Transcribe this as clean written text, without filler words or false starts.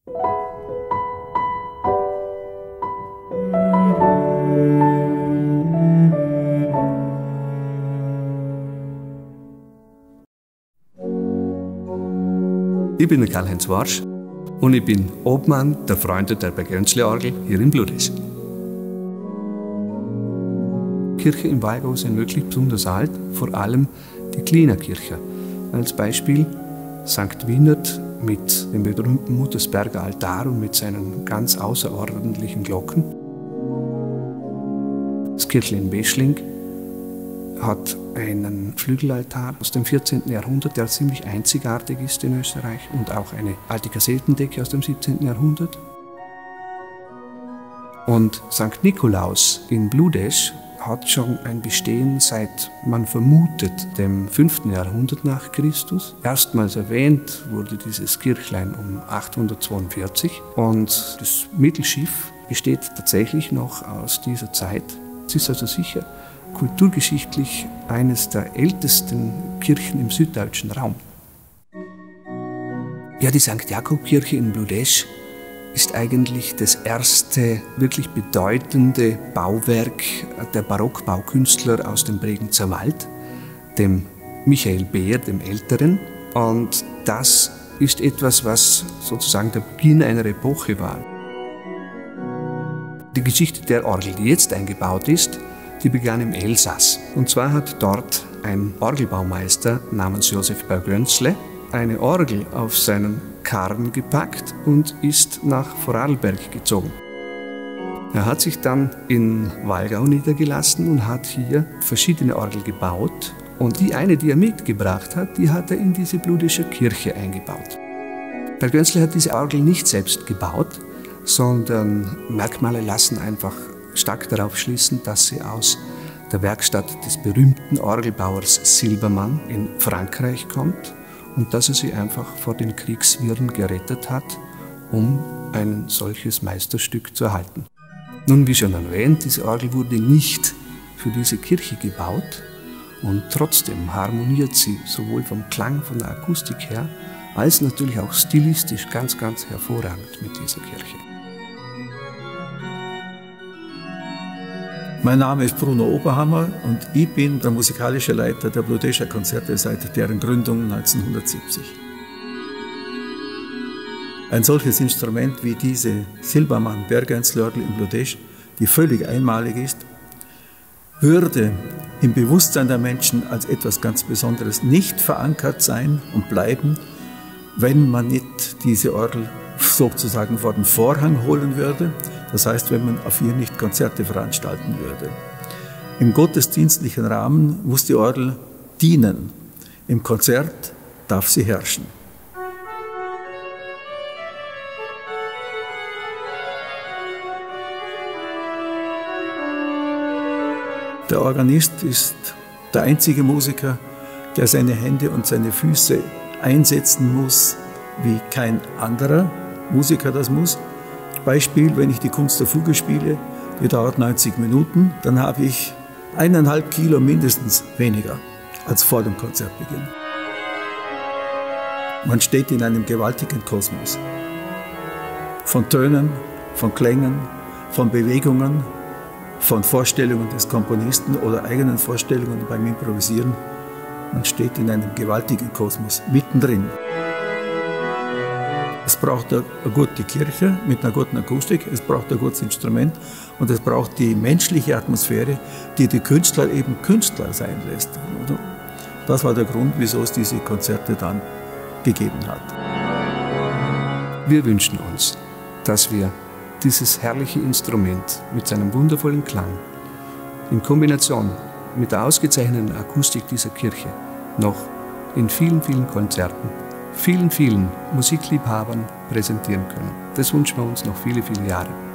Ich bin der Karl-Heinz Warsch und ich bin Obmann der Freunde der Bergönzle-Orgel hier in Bludesch. Kirche im Wallgau sind wirklich besonders alt, vor allem die Kliner Kirche. Als Beispiel St. Wienert mit dem berühmten Muttersberger Altar und mit seinen ganz außerordentlichen Glocken. Das Kirchlein in Beschling hat einen Flügelaltar aus dem 14. Jahrhundert, der ziemlich einzigartig ist in Österreich, und auch eine alte Kassettendecke aus dem 17. Jahrhundert. Und St. Nikolaus in Bludesch hat schon ein Bestehen seit, man vermutet, dem 5. Jahrhundert nach Christus. Erstmals erwähnt wurde dieses Kirchlein um 842 und das Mittelschiff besteht tatsächlich noch aus dieser Zeit. Es ist also sicher kulturgeschichtlich eines der ältesten Kirchen im süddeutschen Raum. Ja, die St. Jakob-Kirche in Bludesch ist eigentlich das erste wirklich bedeutende Bauwerk der Barockbaukünstler aus dem Bregenzer Wald, dem Michael Beer, dem Älteren. Und das ist etwas, was sozusagen der Beginn einer Epoche war. Die Geschichte der Orgel, die jetzt eingebaut ist, die begann im Elsass. Und zwar hat dort ein Orgelbaumeister namens Josef Bergönzle eine Orgel auf seinen Karren gepackt und ist nach Vorarlberg gezogen. Er hat sich dann in Wallgau niedergelassen und hat hier verschiedene Orgeln gebaut. Und die eine, die er mitgebracht hat, die hat er in diese Bludescher Kirche eingebaut. Bergönzle hat diese Orgel nicht selbst gebaut, sondern Merkmale lassen einfach stark darauf schließen, dass sie aus der Werkstatt des berühmten Orgelbauers Silbermann in Frankreich kommt und dass er sie einfach vor den Kriegswirren gerettet hat, um ein solches Meisterstück zu erhalten. Nun, wie schon erwähnt, diese Orgel wurde nicht für diese Kirche gebaut und trotzdem harmoniert sie sowohl vom Klang, von der Akustik her, als natürlich auch stilistisch ganz, ganz hervorragend mit dieser Kirche. Mein Name ist Bruno Oberhammer und ich bin der musikalische Leiter der Bludescher Konzerte seit deren Gründung 1970. Ein solches Instrument wie diese Silbermann-Bergönzle-Orgel in Bludesch, die völlig einmalig ist, würde im Bewusstsein der Menschen als etwas ganz Besonderes nicht verankert sein und bleiben, wenn man nicht diese Orgel sozusagen vor den Vorhang holen würde. Das heißt, wenn man auf ihr nicht Konzerte veranstalten würde. Im gottesdienstlichen Rahmen muss die Orgel dienen. Im Konzert darf sie herrschen. Der Organist ist der einzige Musiker, der seine Hände und seine Füße einsetzen muss, wie kein anderer Musiker das muss. Beispiel, wenn ich die Kunst der Fuge spiele, die dauert 90 Minuten, dann habe ich 1,5 Kilo mindestens weniger als vor dem Konzertbeginn. Man steht in einem gewaltigen Kosmos von Tönen, von Klängen, von Bewegungen, von Vorstellungen des Komponisten oder eigenen Vorstellungen beim Improvisieren. Man steht in einem gewaltigen Kosmos mittendrin. Es braucht eine gute Kirche mit einer guten Akustik, es braucht ein gutes Instrument und es braucht die menschliche Atmosphäre, die die Künstler eben Künstler sein lässt. Das war der Grund, wieso es diese Konzerte dann gegeben hat. Wir wünschen uns, dass wir dieses herrliche Instrument mit seinem wundervollen Klang in Kombination mit der ausgezeichneten Akustik dieser Kirche noch in vielen, vielen Konzerten vielen Musikliebhabern präsentieren können. Das wünschen wir uns noch viele, viele Jahre.